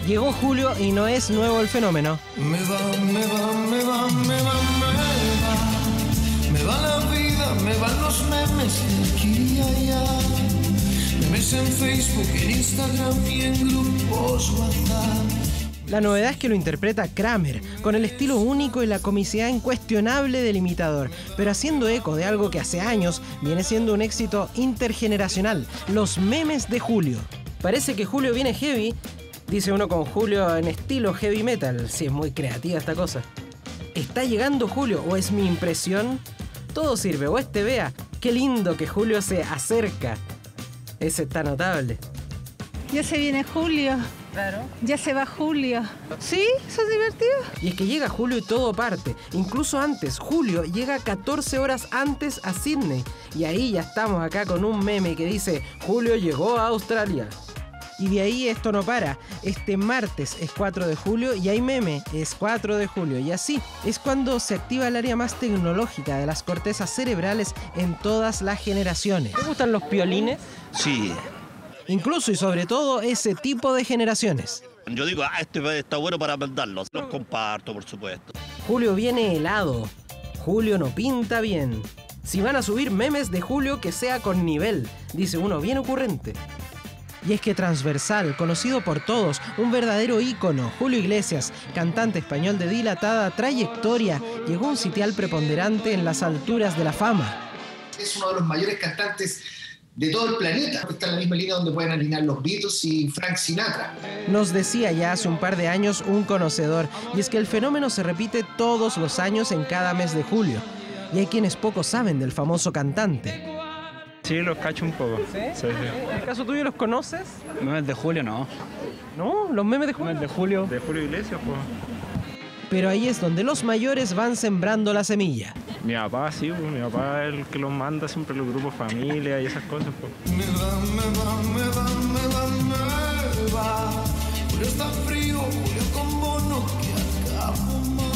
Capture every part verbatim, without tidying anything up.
Llegó julio y no es nuevo el fenómeno. Me va, me va, me va, me va, me va. Me va la vida, me van los memes de aquí y allá. Memes en Facebook, en Instagram y en grupos WhatsApp. La novedad es que lo interpreta Kramer, con el estilo único y la comicidad incuestionable del imitador, pero haciendo eco de algo que hace años viene siendo un éxito intergeneracional, los memes de Julio. Parece que Julio viene heavy, dice uno con Julio en estilo heavy metal. Sí, es muy creativa esta cosa. ¿Está llegando Julio o es mi impresión? Todo sirve, o este vea, qué lindo que Julio se acerca. Ese está notable. Ya se viene Julio. Claro. Ya se va Julio. ¿Sí? ¿Eso es divertido? Y es que llega Julio y todo parte. Incluso antes, Julio llega catorce horas antes a Sydney. Y ahí ya estamos acá con un meme que dice: Julio llegó a Australia. Y de ahí esto no para. Este martes es cuatro de julio y hay meme, es cuatro de julio. Y así es cuando se activa el área más tecnológica de las cortezas cerebrales en todas las generaciones. ¿Te gustan los piolines? Sí. Incluso y sobre todo ese tipo de generaciones. Yo digo, ah, este está bueno para mandarlos. Los comparto, por supuesto. Julio viene helado. Julio no pinta bien. Si van a subir memes de Julio, que sea con nivel, dice uno bien ocurrente. Y es que transversal, conocido por todos, un verdadero ícono, Julio Iglesias, cantante español de dilatada trayectoria, llegó a un sitial preponderante en las alturas de la fama. Es uno de los mayores cantantes de todo el planeta. Está en la misma línea donde pueden alinear los Beatles y Frank Sinatra. Nos decía ya hace un par de años un conocedor, y es que el fenómeno se repite todos los años en cada mes de julio. Y hay quienes poco saben del famoso cantante. Sí, los cacho un poco. ¿Sí? Sí, sí. ¿En el caso tuyo los conoces? Memes de Julio, no. ¿No? ¿Los memes de Julio? Memes de Julio. De Julio Iglesias, pues. Pero ahí es donde los mayores van sembrando la semilla. Mi papá, sí, pues, mi papá es el que los manda siempre los grupos familia y esas cosas, pues. Me va, me va, me va, me va, me va. Julio está frío, Julio con bono que acabo mal.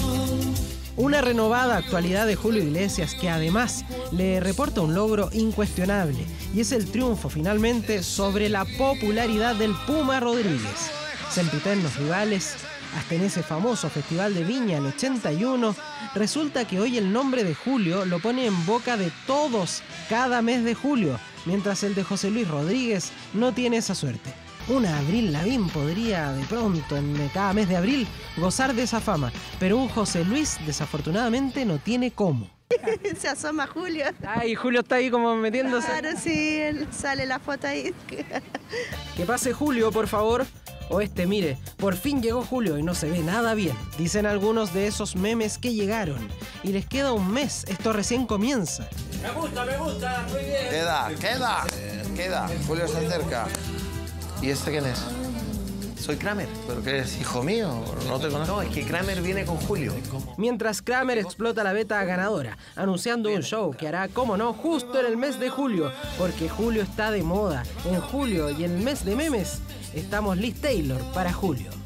Una renovada actualidad de Julio Iglesias que además le reporta un logro incuestionable, y es el triunfo finalmente sobre la popularidad del Puma Rodríguez. Sempiternos rivales, hasta en ese famoso Festival de Viña el ochenta y uno, resulta que hoy el nombre de Julio lo pone en boca de todos cada mes de julio, mientras el de José Luis Rodríguez no tiene esa suerte. Una Avril Lavigne podría de pronto en cada mes de abril gozar de esa fama, pero un José Luis desafortunadamente no tiene cómo. Se asoma Julio. Ay, Julio está ahí como metiéndose. Claro, sí, él sale la foto ahí. Que pase Julio, por favor. O este, mire, por fin llegó Julio y no se ve nada bien, dicen algunos de esos memes que llegaron. Y les queda un mes, esto recién comienza. Me gusta, me gusta, muy bien. Queda, queda, queda. Julio se acerca. ¿Y este quién es? Soy Kramer. ¿Pero qué es, hijo mío? No te conozco. No, es que Kramer viene con Julio. Mientras Kramer explota la beta ganadora, anunciando un show que hará, como no, justo en el mes de julio, porque julio está de moda. En julio y en el mes de memes, estamos Liz Taylor para julio.